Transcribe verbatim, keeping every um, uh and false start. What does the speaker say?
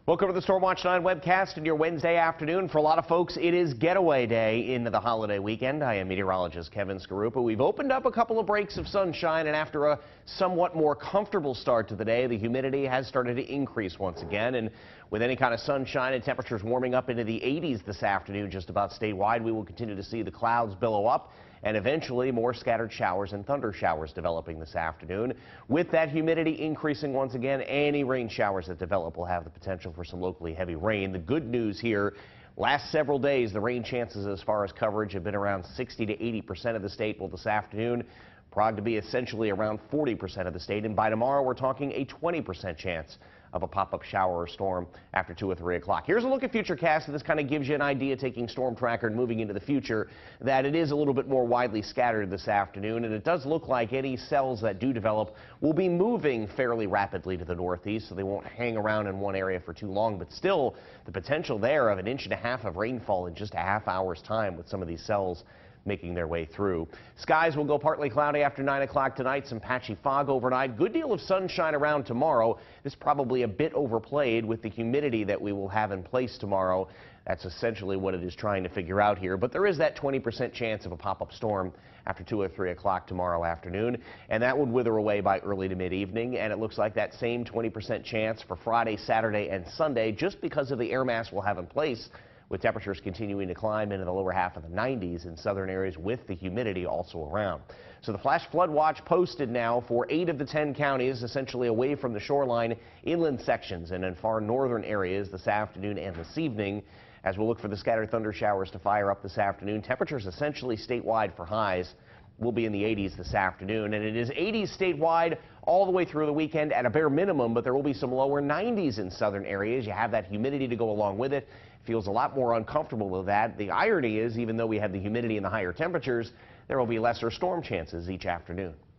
Welcome to the Storm Watch nine webcast and your Wednesday afternoon. For a lot of folks, it is getaway day into the holiday weekend. I am meteorologist Kevin Skarupa. We've opened up a couple of breaks of sunshine, and after a somewhat more comfortable start to the day, the humidity has started to increase once again. And with any kind of sunshine and temperatures warming up into the eighties this afternoon just about statewide, we will continue to see the clouds billow up and eventually more scattered showers and thunder showers developing this afternoon. With that humidity increasing once again, any rain showers that develop will have the potential for some locally heavy rain. The good news here, last several days, the rain chances as far as coverage have been around sixty to eighty percent of the state. Well, this afternoon, prog to be essentially around forty percent of the state. And by tomorrow, we're talking a twenty percent chance of a pop-up shower or storm after two or three o'clock. Here's a look at futurecast, and this kind of gives you an idea, taking Storm Tracker and moving into the future, that it is a little bit more widely scattered this afternoon, and it does look like any cells that do develop will be moving fairly rapidly to the northeast, so they won't hang around in one area for too long, but still the potential there of an inch and a half of rainfall in just a half hour's time with some of these cells making their way through. Skies will go partly cloudy after nine o'clock tonight. Some patchy fog overnight. Good deal of sunshine around tomorrow. This probably a bit overplayed with the humidity that we will have in place tomorrow. That's essentially what it is trying to figure out here. But there is that twenty percent chance of a pop-up storm after two or three o'clock tomorrow afternoon. And that would wither away by early to mid-evening. And it looks like that same twenty percent chance for Friday, Saturday, and Sunday, just because of the air mass we'll have in place, with temperatures continuing to climb into the lower half of the nineties in southern areas with the humidity also around. So the flash flood watch posted now for eight of the ten counties, essentially away from the shoreline, inland sections and in far northern areas this afternoon and this evening. As we'll look for the scattered thunder showers to fire up this afternoon, temperatures essentially statewide for highs will be in the eighties this afternoon, and it is eighties statewide all the way through the weekend at a bare minimum, but there will be some lower nineties in southern areas. You have that humidity to go along with it. Feels a lot more uncomfortable with that. The irony is, even though we have the humidity and the higher temperatures, there will be lesser storm chances each afternoon.